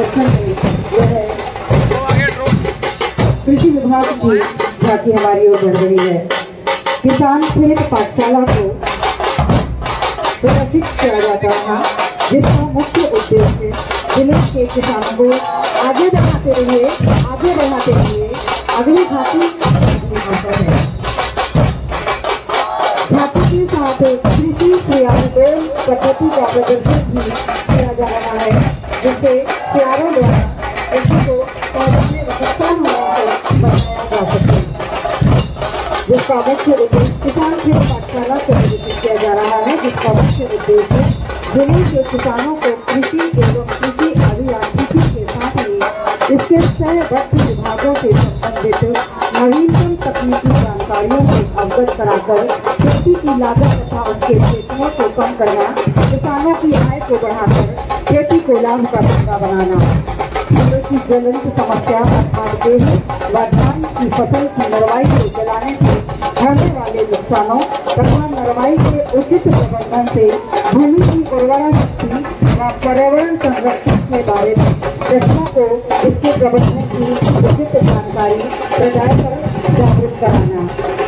झारखंड में यह कृषि विभाग की झांकी हमारी ओर बढ़ रही है। किसान खेत पाठशाला को प्रदर्शित किया जाता है, जिसका मुख्य उद्देश्य जिले के किसानों को आगे बढ़ाते रहिए अगली झांकी होता है। झांकी के साथ कृषि क्रियान्वयन पद्धति का प्रदर्शन भी किया जा रहा है, जिससे तैयारों द्वारा कृषि को पौधों में रखता बनाया जा सके, जिसका मुख्य उद्देश्य किसान खेत पाठशाला से प्रदर्शित किया जा रहा है, जिसका मुख्य उद्देश्य जिले के किसानों को कृषि एवं कृषि अभियांत्रिकी के साथ ही इसके सहवर्ती विभागों से संबंधित नवीनतम तकनीकी जानकारियों से अवगत कराकर खेती की लागत तथा उनके क्षेत्रों को कम करना, किसानों की आय को बढ़ाकर खेती को लाभ का धंधा बनाना, जिले की ज्वलंत समस्या अर्थात गेहूं व धान की फसल की नरवाई को जलाने से होने वाले नुकसानों तथा नरवाई के उचित प्रबंधन से भूमि की उर्वरा शक्ति व पर्यावरण संरक्षण के बारे में कृषकों को इसके प्रबंधन की उचित जानकारी प्रदान कर जागरूक कराना।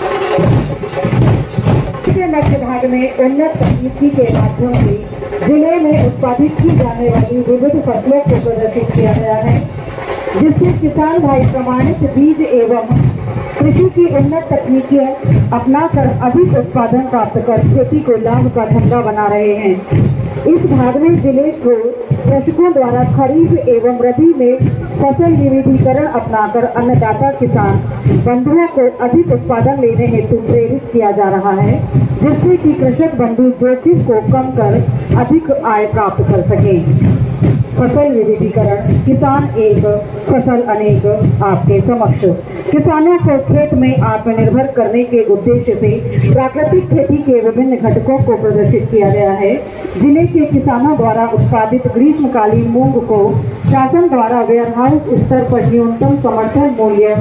इसके मध्य भाग में उन्नत तकनीकी के माध्यम से जिले में उत्पादित की जाने वाली विविध फसलों को प्रदर्शित किया गया है, जिससे किसान भाई प्रमाणित बीज एवं कृषि की उन्नत तकनीकियां अपनाकर अधिक उत्पादन प्राप्त कर खेती को लाभ का धंधा बना रहे हैं। इस भाग में जिले को कृषकों द्वारा खरीफ एवं रबी में फसल विविधीकरण अपनाकर अन्नदाता किसान बंधुओं को अधिक उत्पादन लेने हेतु प्रेरित किया जा रहा है, जिससे कि कृषक बंधु जोखिम को कम कर अधिक आय प्राप्त कर सकें। फसल विविधीकरण किसान एक फसल अनेक आपके समक्ष। किसानों को खेत में आत्मनिर्भर करने के उद्देश्य से प्राकृतिक खेती के विभिन्न घटकों को प्रदर्शित किया गया है। जिले के किसानों द्वारा उत्पादित ग्रीष्मकालीन मूंग को शासन द्वारा वेयरहाउस स्तर पर न्यूनतम समर्थन मूल्य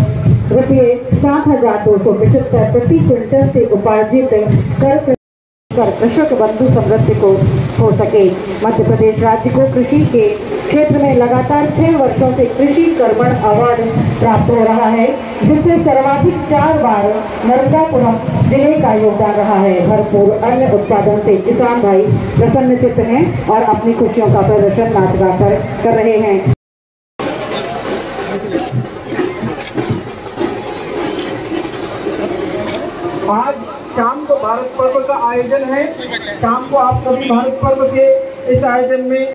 ₹7,275 प्रति क्विंटल से उपार्जित कर कृषक बंधु समृद्धि को हो सके। मध्य प्रदेश राज्य को कृषि के क्षेत्र में लगातार 6 वर्षों से कृषि कर्मण अवार्ड प्राप्त हो रहा है, जिससे सर्वाधिक 4 बार नर्मदापुरम जिले का योगदान रहा है। भरपूर अन्न उत्पादन से किसान भाई प्रसन्नचित्त हैं और अपनी खुशियों का प्रदर्शन नाच गाकर कर रहे हैं। आज शाम को भारत पर्व का आयोजन है। शाम को आप सभी भारत पर्व के इस आयोजन में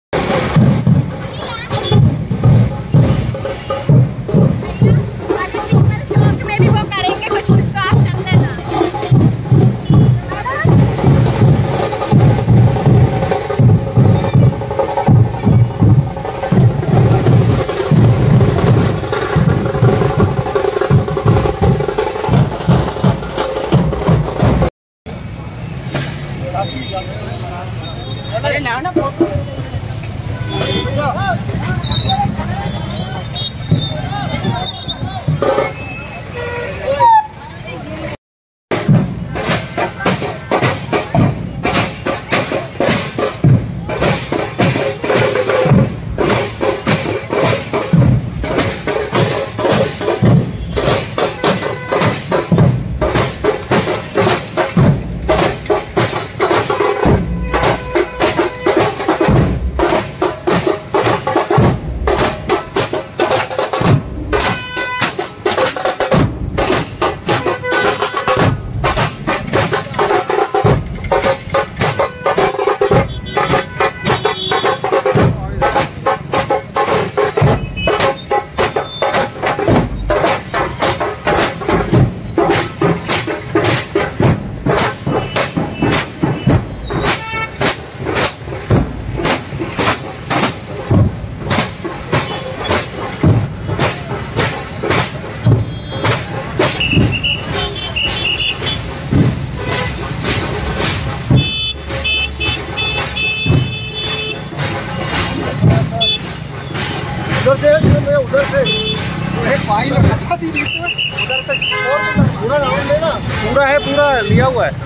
उधर से पानी फंसा दी उधर से पूरा राउंड लेना, पूरा है, पूरा लिया हुआ है।